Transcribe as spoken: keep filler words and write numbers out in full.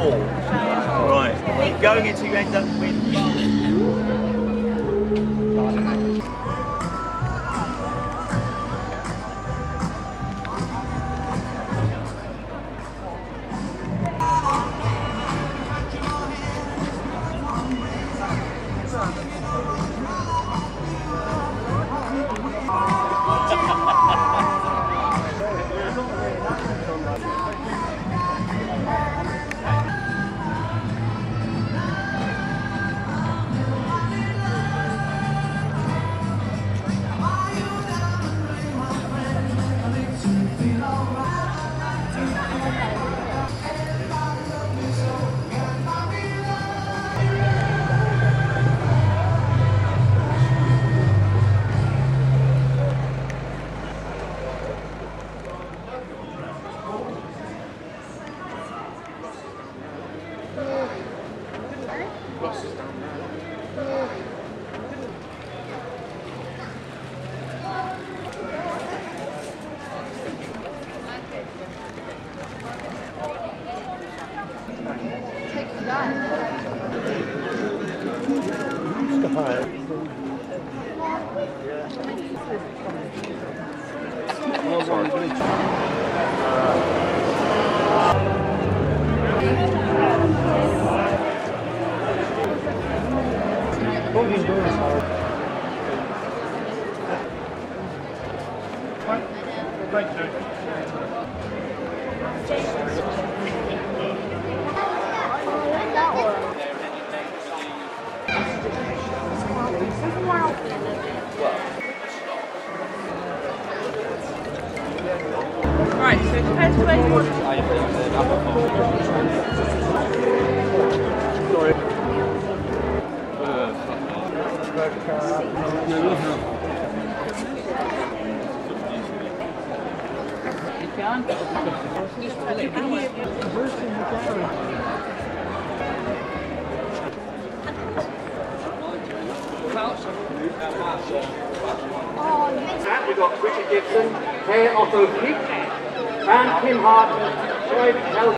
four. Right. Keep going until you end up with. Right, so it depends where you want to. We've got Richard Gibson, Kay Otto Peak, and Kim Hart, Floyd Nelson.